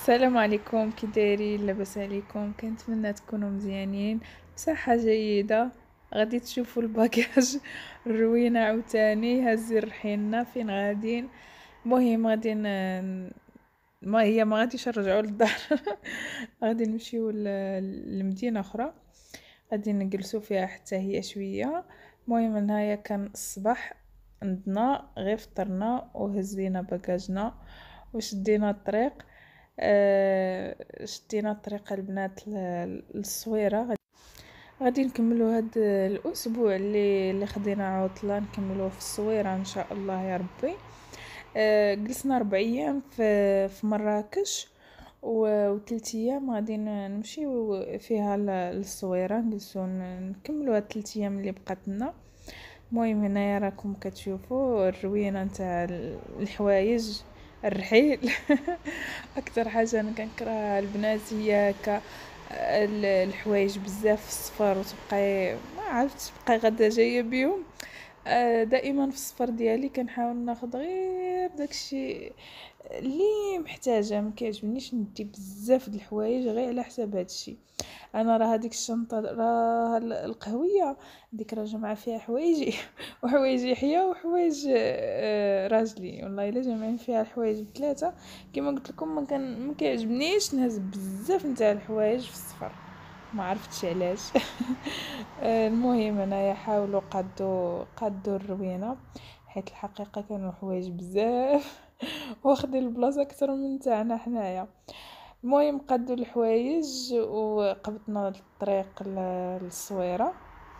السلام عليكم، كي دايرين؟ لاباس عليكم؟ كنتمنى تكونوا مزيانين بصحة جيدة. غادي تشوفوا الباكاج الروينة عاوتاني هازين رحيلنا فين غاديين. المهم غادي ما غاديش نرجعوا للدار غادي نمشيو لمدينة اخرى، غادي نجلسوا فيها حتى هي شويه. المهم هنايا كان الصباح، عندنا غير فطرنا وهزينا باكاجنا وشدينا الطريق. شدينا الطريق البنات للصويره. غادي نكملوا هاد الاسبوع اللي خدينا عطله نكملوه في الصويره ان شاء الله يا ربي. جلسنا 4 ايام في مراكش و3 ايام غادي نمشيو فيها للصويره، نجلسو نكملوا هاد 3 ايام اللي بقات لنا. المهم هنايا راكم كتشوفوا الروينه نتاع الحوايج الرحيل اكثر حاجه انا كنكرهها البنات هي هكا الحوايج بزاف في السفر وتبقاي ما عرفتش تبقاي غدا جايه بيهم. دائما في السفر ديالي كنحاول ناخذ غير داكشي اللي محتاجه، ما كيعجبنيش ندي بزاف د الحوايج غير على حساب هادشي. انا راه هذيك الشنطه راه القهويه ديك راه جمعه فيها حوايجي وحوايج يحيى وحوايج راجلي، والله الا جمعين فيها الحوايج بثلاثه. كما قلت لكم ما كيعجبنيش نهز بزاف نتاع الحوايج في السفر، ما عرفتش علاش المهم انايا حاولوا قادوا الروينه، حيت الحقيقه كانوا حوايج بزاف واخدين البلاصه اكثر من تاعنا حنايا. المهم قادوا الحوايج وقبضنا الطريق للصويره.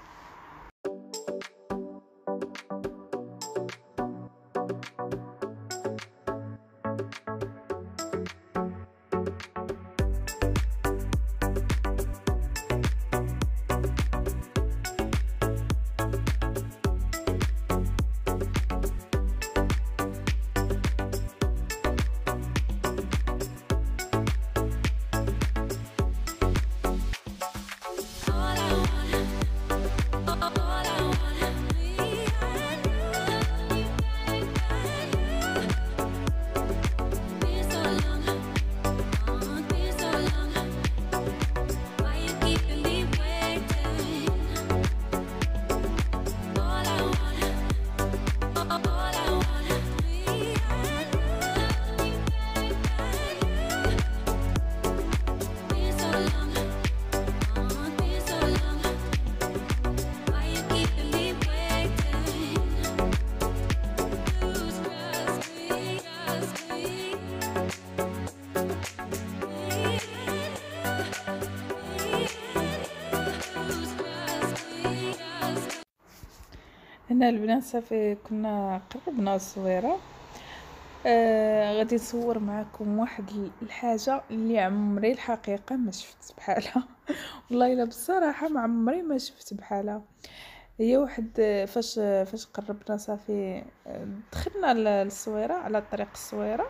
هنا البنات صافي كنا قربنا الصويره. غادي نصور معكم واحد الحاجه اللي عمري الحقيقه ما شفت بحالها والله الا بصراحه ما عمري ما شفت بحالها. هي واحد فاش قربنا صافي دخلنا للصويره على طريق الصويره،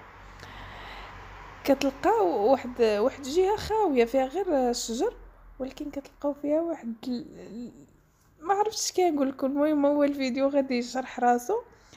كتلقاو واحد جهه خاويه فيها غير الشجر، ولكن كتلقاو فيها واحد ما عرفتش كنقول لكم. المهم هو الفيديو غادي يشرح راسو.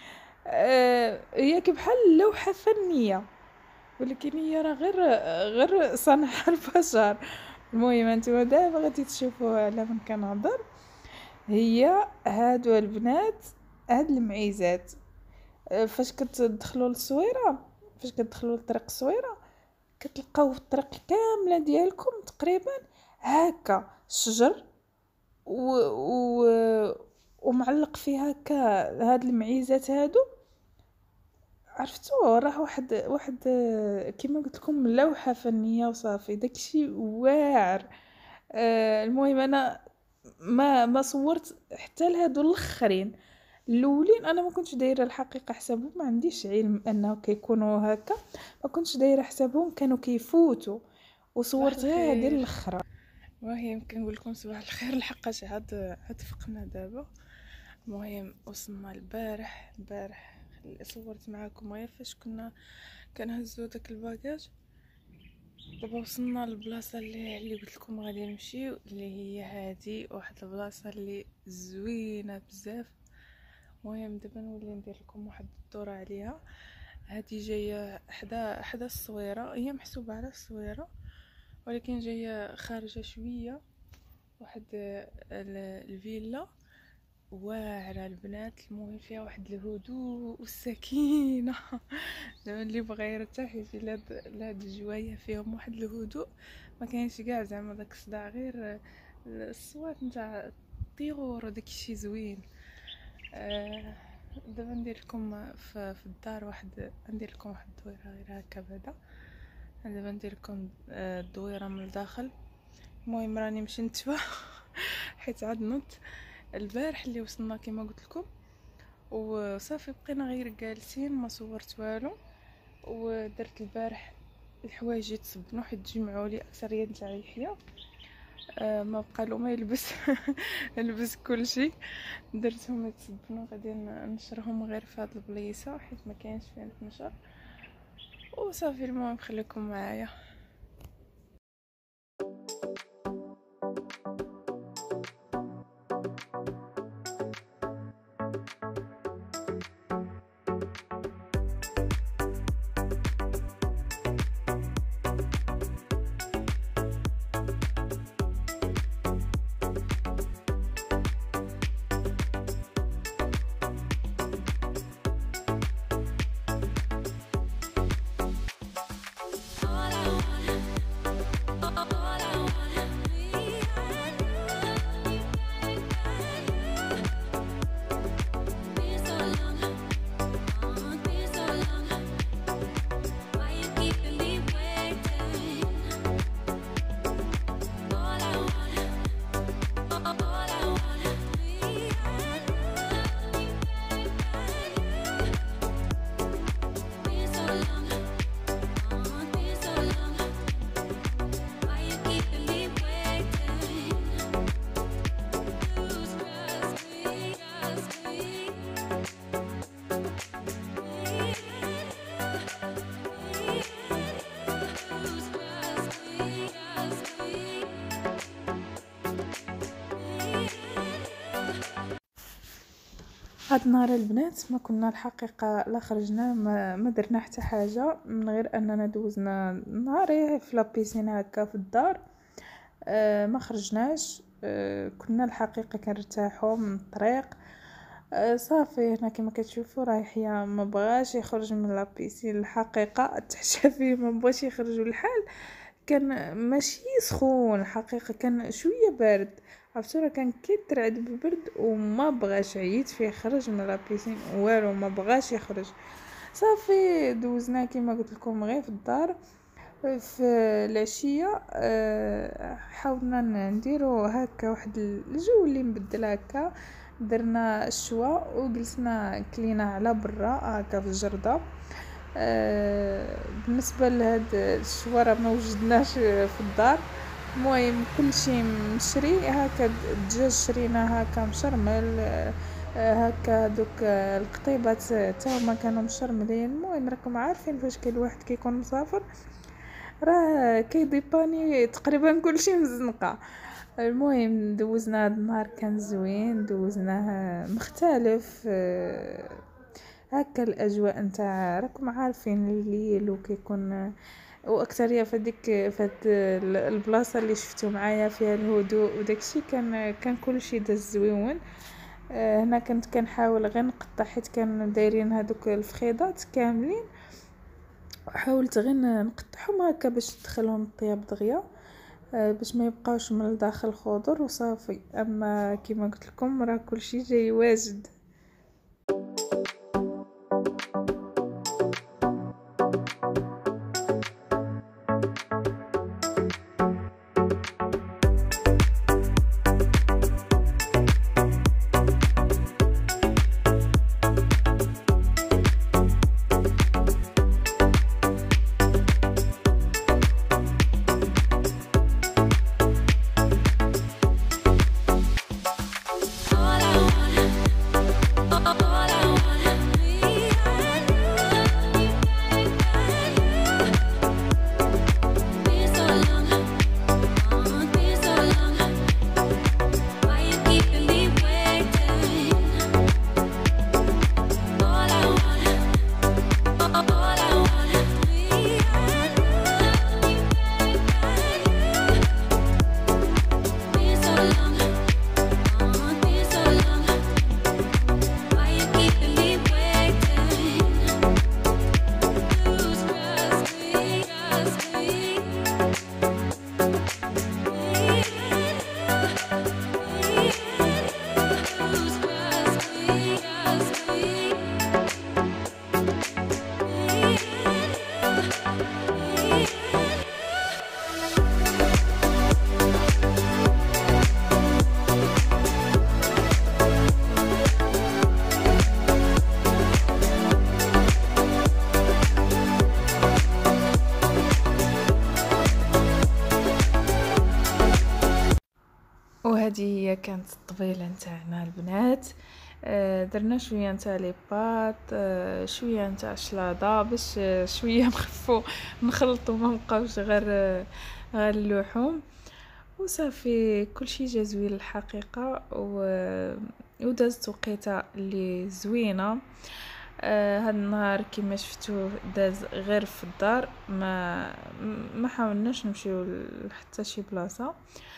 هي كبحال لوحه فنيه، ولكن هي راه غير صنع البشر. المهم انتم دابا غادي تشوفوا على من كنهضر. هي هادو البنات هاد المعيزات. فاش كتدخلوا للصويره، فاش كتدخلوا لطريق الصويره كتلقاو الطريق كامله ديالكم تقريبا هكا الشجر و ومعلق فيها هكا هاد المعيزات هادو. عرفتوا راه واحد كما قلت لكم لوحه فنيه وصافي داكشي واعر. المهم انا ما صورت حتى لهادو الاخرين. الاولين انا ما كنتش دايره الحقيقه حسابهم، ما عنديش علم انه كيكونوا هكا، ما كنتش دايره حسابهم كانوا كيفوتوا، وصورت غير هذه الاخرى. المهم كنقول لكم صباح الخير لحقاش عاد فقنا دابا. المهم وصلنا البارح صورت معاكم غير فاش كنا كنهزو داك الباكاج. دابا وصلنا للبلاصه اللي قلت لكم غادي نمشيو، اللي هي هذه واحد البلاصه اللي زوينه بزاف. المهم دابا نولي ندير لكم واحد الدوره عليها. هذه جايه حدا الصويره، هي محسوبه على الصويره ولكن جايه خارجه شويه. واحد الفيلا واعره البنات، المهم فيها واحد الهدوء والسكينه. زعما اللي بغى يرتاح يجي لهاد الجوايه فيهم واحد الهدوء، ما كاينش كاع زعما داك الصداع، غير الصوات نتاع الطيور وداك الشيء زوين. دابا ندير لكم في الدار ندير لكم واحد الدويره غير هكا بعدا. دابا ندير لكم الدويره من الداخل. المهم راني مش نتبه حيت عاد نوض البارح اللي وصلنا كما قلت لكم، وصافي بقينا غير جالسين ما صورت والو. ودرت البارح الحوايج يتصبنوا حيت تجمعوا لي اكثريه تاع يحيى، ما بقى له ما يلبس لبس كل شيء، درتهم يتصبنوا. غادي نشرهم غير في هاد البليصه حيت ما كاينش فين تنشر وصافي. المهم خليكم معايا. هاد النهار البنات ما كنا الحقيقه لا خرجنا ما درنا حتى حاجه من غير اننا دوزنا نهاري في لابيسين هكا في الدار. ما خرجناش. كنا الحقيقه كنرتاحوا من الطريق. صافي هنا كما كتشوفوا راه يحيى ما بغاش يخرج من لابيسين الحقيقه، تحشى فيه ما بغاش يخرج. الحال كان ماشي سخون الحقيقه، كان شويه بارد، عرفتوا راه كان كيترعد بالبرد وما بغاش، عييت فيه خرج من لابيسين والو ما بغاش يخرج. صافي دوزنا كما قلت لكم غير في الدار. في العشيه حاولنا نديرو هكا واحد الجو اللي مبدل هكا، درنا الشوا وجلسنا كلينا على برا هكا في الجرده. بالنسبه لهاد الشوا راه ما وجدناش في الدار. المهم كلشي مشري هكا، الدجاج شرينا هكا مشرمل هكا، دوك القطيبات حتى هما كانوا مشرملين. المهم راكم عارفين فاش كاين الواحد كيكون مسافر راه كيديباني تقريبا كلشي مزنقه. المهم دوزنا هاد النهار كان زوين، دوزناه مختلف هكا. الاجواء نتاع راكم عارفين الليل وكيكون واكثريه فهاد البلاصه اللي شفتوا معايا فيها الهدوء وداكشي، كان كلشي داز زويون. هنا كنت كنحاول غير نقطع حيت كانوا دايرين هذوك الفخيضات كاملين، حاولت غير نقطعهم هكا باش تدخلهم الطياب دغيا، باش ما يبقاوش من الداخل خضر وصافي. اما كما قلت لكم راه كلشي جاي واجد. هذه هي كانت الطبيله نتاعنا البنات. درنا شويه نتاع لي بات، شويه نتاع شلاضه باش شويه نخفو نخلطو ما نبقاوش غير اللحوم، وصافي كلشي جا زوين الحقيقه. ودازت وقيته اللي زوينه. هاد النهار كما شفتوه داز غير في الدار، ما حاولناش نمشيو حتى شي بلاصه.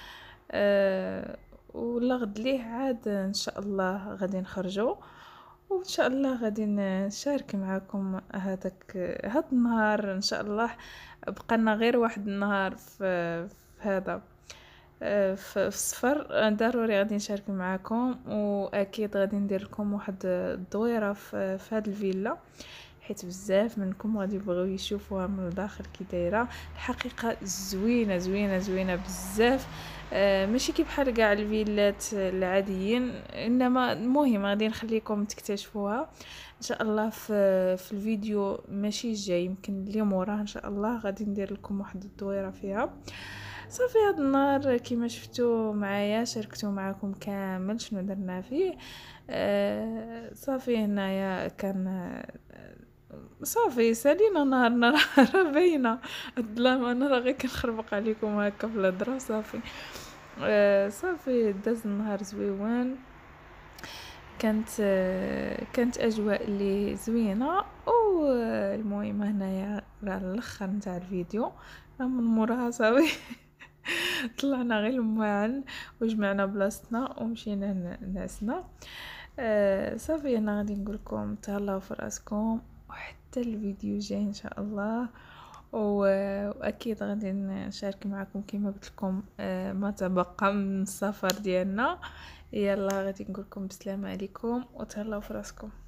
ولا غد ليه عاد ان شاء الله غادي نخرجوا، وان شاء الله غادي نشارك معكم هاد النهار ان شاء الله. بقالنا غير واحد النهار في هذا في السفر، ضروري غادي نشارك معكم، واكيد غادي ندير لكم واحد الدويره في هاد الفيلا، حيت بزاف منكم غادي يبغيو يشوفوها من الداخل كي دايره. الحقيقه زوينه زوينه زوينه بزاف، ماشي كي بحال كاع الفيلات العاديين، انما المهم غادي نخليكم تكتشفوها ان شاء الله في الفيديو ماشي جاي، يمكن اللي موراه ان شاء الله غادي ندير لكم واحد الدويره فيها. صافي هاد النهار كما شفتوا معايا شاركتو معكم كامل شنو درنا فيه. صافي هنايا كان صافي سالينا نهارنا راه باينه الظلام، انا راه غير كنخربق عليكم هكا في الهضره. صافي صافي داز النهار زويون، كانت اجواء اللي زوينه. والمهم هنايا راه الاخر نتاع الفيديو، راه من موراها صافي طلعنا غير الماعن وجمعنا بلاصتنا ومشينا نعسنا. صافي انا غادي نقول لكم تهلاو في راسكم، وحتى الفيديو جاي ان شاء الله. واكيد غادي نشارك معكم كما قلت لكم ما تبقى من السفر ديالنا. يلا غادي نقول لكم بسلامه عليكم وتهلاو في راسكم.